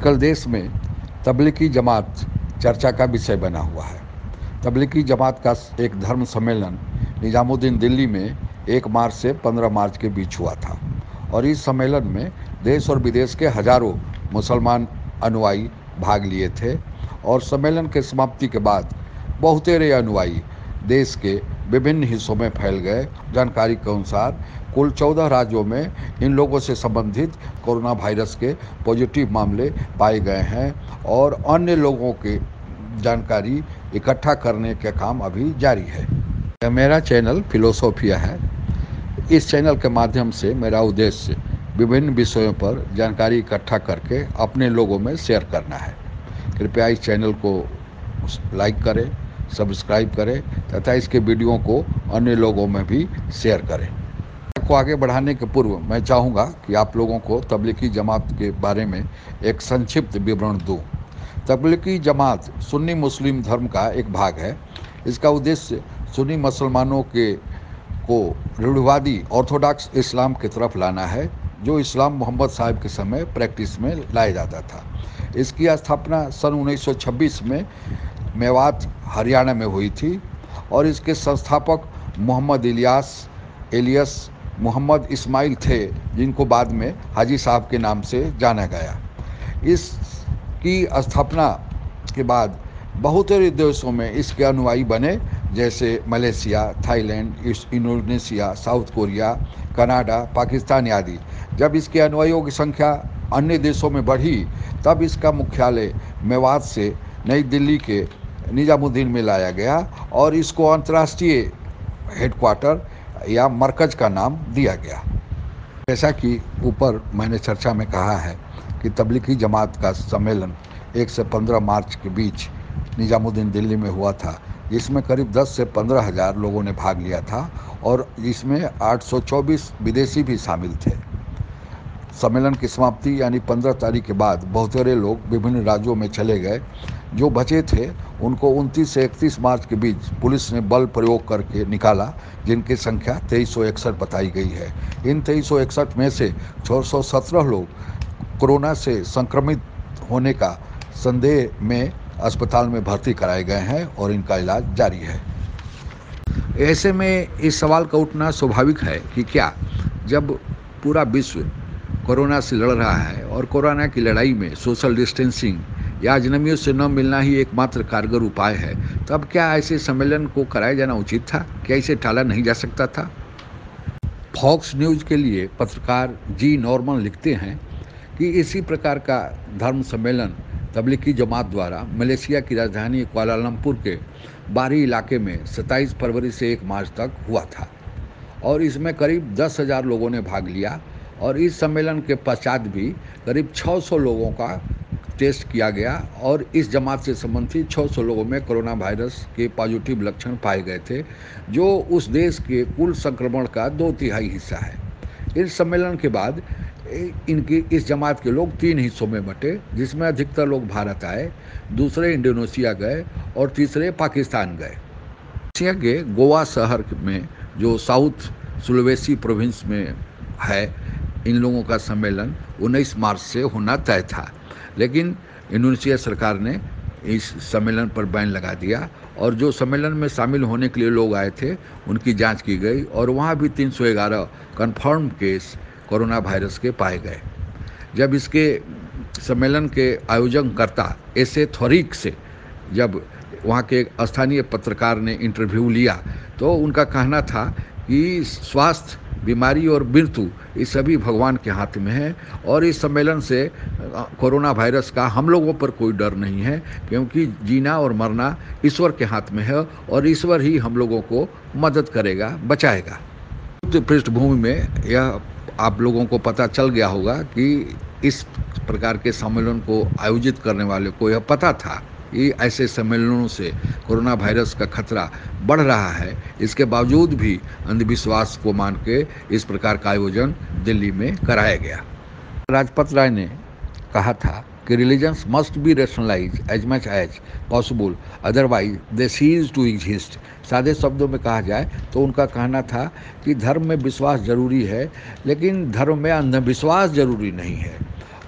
आजकल देश में तबलीगी जमात चर्चा का विषय बना हुआ है। तबलीगी जमात का एक धर्म सम्मेलन निजामुद्दीन दिल्ली में 1 मार्च से 15 मार्च के बीच हुआ था और इस सम्मेलन में देश और विदेश के हजारों मुसलमान अनुयायी भाग लिए थे और सम्मेलन के समाप्ति के बाद बहुतेरे अनुयायी देश के विभिन्न हिस्सों में फैल गए। जानकारी के अनुसार कुल 14 राज्यों में इन लोगों से संबंधित कोरोना वायरस के पॉजिटिव मामले पाए गए हैं और अन्य लोगों की जानकारी इकट्ठा करने का काम अभी जारी है। मेरा चैनल फिलोसोफिया है। इस चैनल के माध्यम से मेरा उद्देश्य विभिन्न विषयों पर जानकारी इकट्ठा करके अपने लोगों में शेयर करना है। कृपया इस चैनल को लाइक करें, सब्सक्राइब करें तथा इसके वीडियो को अन्य लोगों में भी शेयर करें। को आगे बढ़ाने के पूर्व मैं चाहूँगा कि आप लोगों को तबलीगी जमात के बारे में एक संक्षिप्त विवरण दूँ। तबलीगी जमात सुन्नी मुस्लिम धर्म का एक भाग है। इसका उद्देश्य सुन्नी मुसलमानों को रूढ़िवादी ऑर्थोडॉक्स इस्लाम की तरफ लाना है, जो इस्लाम मोहम्मद साहब के समय प्रैक्टिस में लाया जाता था। इसकी स्थापना सन 1926 में मेवात हरियाणा में हुई थी और इसके संस्थापक मोहम्मद एलियस मोहम्मद इस्माइल थे, जिनको बाद में हाजी साहब के नाम से जाना गया। इसकी स्थापना के बाद बहुत सारे देशों में इसके अनुयायी बने, जैसे Malaysia, Thailand, Indonesia, South Korea, Canada, Pakistan आदि। जब इसके अनुयायियों की संख्या अन्य देशों में बढ़ी तब इसका मुख्यालय मेवात से नई दिल्ली के निजामुद्दीन में लाया गया और इसको अंतर्राष्ट्रीय हेडक्वार्टर या मरकज का नाम दिया गया। जैसा कि ऊपर मैंने चर्चा में कहा है कि तबलीगी जमात का सम्मेलन 1 से 15 मार्च के बीच निजामुद्दीन दिल्ली में हुआ था, जिसमें करीब 10 से 15 हज़ार लोगों ने भाग लिया था और इसमें 824 विदेशी भी शामिल थे। सम्मेलन की समाप्ति यानी 15 तारीख के बाद बहुत सारे लोग विभिन्न राज्यों में चले गए। जो बचे थे उनको 29 से 31 मार्च के बीच पुलिस ने बल प्रयोग करके निकाला, जिनकी संख्या 2361 बताई गई है। इन 2361 में से 617 लोग कोरोना से संक्रमित होने का संदेह में अस्पताल में भर्ती कराए गए हैं और इनका इलाज जारी है। ऐसे में इस सवाल का उठना स्वाभाविक है कि क्या जब पूरा विश्व कोरोना से लड़ रहा है और कोरोना की लड़ाई में सोशल डिस्टेंसिंग या अजनबियों से न मिलना ही एकमात्र कारगर उपाय है, तब क्या ऐसे सम्मेलन को कराया जाना उचित था? क्या इसे टाला नहीं जा सकता था? फॉक्स न्यूज़ के लिए पत्रकार जी नॉर्मन लिखते हैं कि इसी प्रकार का धर्म सम्मेलन तबलीगी जमात द्वारा मलेशिया की राजधानी कुआलालंपुर के बारी इलाके में 27 फरवरी से 1 मार्च तक हुआ था और इसमें करीब 10,000 लोगों ने भाग लिया और इस सम्मेलन के पश्चात भी करीब 600 लोगों का टेस्ट किया गया और इस जमात से संबंधित 600 लोगों में कोरोना वायरस के पॉजिटिव लक्षण पाए गए थे, जो उस देश के कुल संक्रमण का 2/3 हिस्सा है। इस सम्मेलन के बाद इनकी इस जमात के लोग 3 हिस्सों में बटे, जिसमें अधिकतर लोग भारत आए, दूसरे इंडोनेशिया गए और तीसरे पाकिस्तान गए। एशिया के गोवा शहर में, जो साउथ सुलवेसी प्रोविंस में है, इन लोगों का सम्मेलन 19 मार्च से होना तय था, लेकिन इंडोनेशिया सरकार ने इस सम्मेलन पर बैन लगा दिया और जो सम्मेलन में शामिल होने के लिए लोग आए थे उनकी जांच की गई और वहाँ भी 311 कन्फर्म केस कोरोना वायरस के पाए गए। जब इसके सम्मेलन के आयोजनकर्ता एसे थोरिक से जब वहाँ के स्थानीय पत्रकार ने इंटरव्यू लिया तो उनका कहना था कि स्वास्थ्य, बीमारी और मृत्यु ये सभी भगवान के हाथ में है और इस सम्मेलन से कोरोना वायरस का हम लोगों पर कोई डर नहीं है, क्योंकि जीना और मरना ईश्वर के हाथ में है और ईश्वर ही हम लोगों को मदद करेगा, बचाएगा। पृष्ठभूमि में यह आप लोगों को पता चल गया होगा कि इस प्रकार के सम्मेलन को आयोजित करने वाले को यह पता था कि ऐसे सम्मेलनों से कोरोना वायरस का खतरा बढ़ रहा है। इसके बावजूद भी अंधविश्वास को मान के इस प्रकार का आयोजन दिल्ली में कराया गया। राजपत राय ने कहा था कि religions must be rationalise as much as possible, otherwise they cease to exist. सादे शब्दों में कहा जाए तो उनका कहना था कि धर्म में विश्वास जरूरी है, लेकिन धर्म में अंधविश्वास जरूरी नहीं है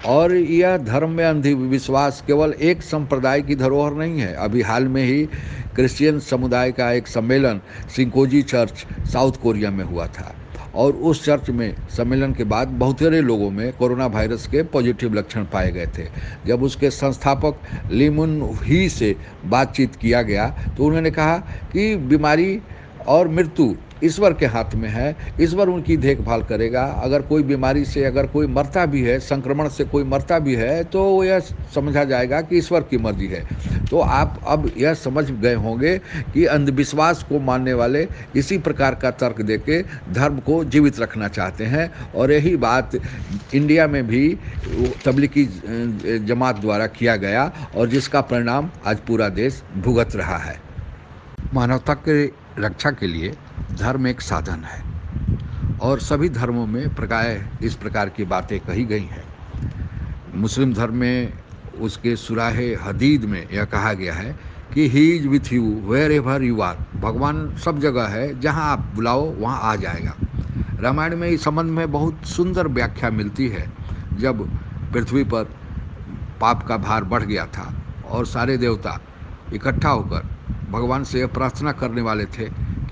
और यह धर्म में अंधविश्वास केवल एक संप्रदाय की धरोहर नहीं है। अभी हाल में ही क्रिश्चियन समुदाय का एक सम्मेलन सिंकोजी चर्च साउथ कोरिया में हुआ था और उस चर्च में सम्मेलन के बाद बहुतेरे लोगों में कोरोना वायरस के पॉजिटिव लक्षण पाए गए थे। जब उसके संस्थापक लीमुन ही से बातचीत किया गया तो उन्होंने कहा कि बीमारी और मृत्यु ईश्वर के हाथ में है, ईश्वर उनकी देखभाल करेगा। अगर कोई बीमारी से अगर कोई मरता भी है, संक्रमण से कोई मरता भी है, तो यह समझा जाएगा कि ईश्वर की मर्जी है। तो आप अब यह समझ गए होंगे कि अंधविश्वास को मानने वाले इसी प्रकार का तर्क देके धर्म को जीवित रखना चाहते हैं और यही बात इंडिया में भी तबलीगी जमात द्वारा किया गया और जिसका परिणाम आज पूरा देश भुगत रहा है। मानवता के रक्षा के लिए धर्म एक साधन है और सभी धर्मों में इस प्रकार की बातें कही गई हैं। मुस्लिम धर्म में उसके सुराहे हदीद में यह कहा गया है कि he is with you wherever you are. भगवान सब जगह है, जहां आप बुलाओ वहां आ जाएगा। रामायण में इस संबंध में बहुत सुंदर व्याख्या मिलती है। जब पृथ्वी पर पाप का भार बढ़ गया था और सारे देवता इकट्ठा होकर भगवान से यह प्रार्थना करने वाले थे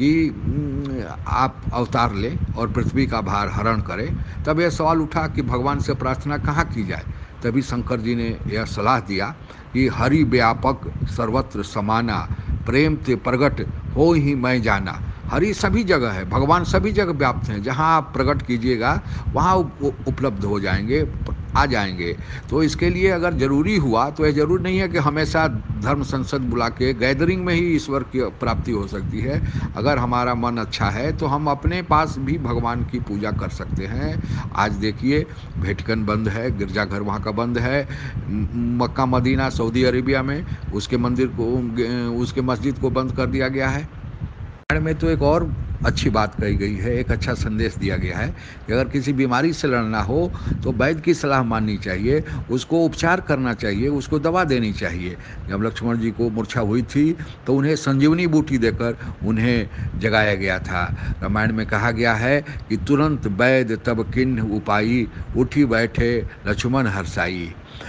कि आप अवतार लें और पृथ्वी का भार हरण करें, तब यह सवाल उठा कि भगवान से प्रार्थना कहाँ की जाए। तभी शंकर जी ने यह सलाह दिया कि हरि व्यापक सर्वत्र समाना, प्रेम ते प्रगट हो ही मैं जाना। हरि सभी जगह है, भगवान सभी जगह व्याप्त हैं, जहाँ आप प्रकट कीजिएगा वहाँ उपलब्ध हो जाएंगे, आ जाएंगे। तो इसके लिए अगर ज़रूरी हुआ तो यह ज़रूर नहीं है कि हमेशा धर्म संसद बुला के गैदरिंग में ही ईश्वर की प्राप्ति हो सकती है। अगर हमारा मन अच्छा है तो हम अपने पास भी भगवान की पूजा कर सकते हैं। आज देखिए वेटिकन बंद है, गिरजाघर वहाँ का बंद है। मक्का मदीना सऊदी अरेबिया में उसके मंदिर को, उसके मस्जिद को बंद कर दिया गया है। में तो एक और अच्छी बात कही गई है, एक अच्छा संदेश दिया गया है कि अगर किसी बीमारी से लड़ना हो तो वैद्य की सलाह माननी चाहिए, उसको उपचार करना चाहिए, उसको दवा देनी चाहिए। जब लक्ष्मण जी को मूर्छा हुई थी तो उन्हें संजीवनी बूटी देकर उन्हें जगाया गया था। रामायण में कहा गया है कि तुरंत वैद्य तब किन्ह उपाई, उठी बैठे लक्ष्मण हर्षाई।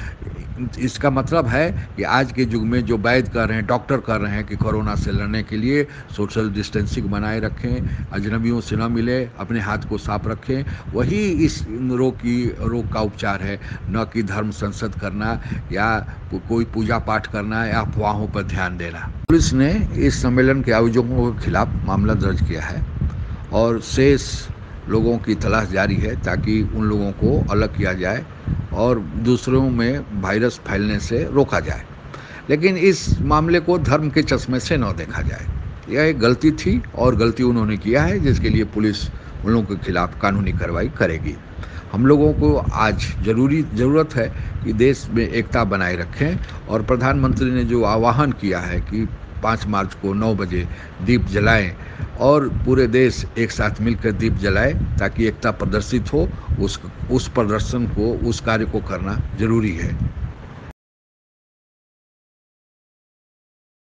इसका मतलब है कि आज के युग में जो वैद्य कर रहे हैं, डॉक्टर कर रहे हैं कि कोरोना से लड़ने के लिए सोशल डिस्टेंसिंग बनाए रखें, अजनबियों से न मिले, अपने हाथ को साफ रखें, वही इस रोग का उपचार है, न कि धर्म संसद करना या कोई पूजा पाठ करना या अफवाहों पर ध्यान देना। पुलिस ने इस सम्मेलन के आयोजकों के खिलाफ मामला दर्ज किया है और शेष लोगों की तलाश जारी है ताकि उन लोगों को अलग किया जाए और दूसरों में वायरस फैलने से रोका जाए। लेकिन इस मामले को धर्म के चश्मे से न देखा जाए। यह एक गलती थी और गलती उन्होंने किया है, जिसके लिए पुलिस उन लोगों के खिलाफ कानूनी कार्रवाई करेगी। हम लोगों को आज ज़रूरत है कि देश में एकता बनाए रखें और प्रधानमंत्री ने जो आह्वान किया है कि 5 मार्च को 9 बजे दीप जलाएं और पूरे देश एक साथ मिलकर दीप जलाए ताकि एकता प्रदर्शित हो, उस प्रदर्शन को, उस कार्य को करना जरूरी है।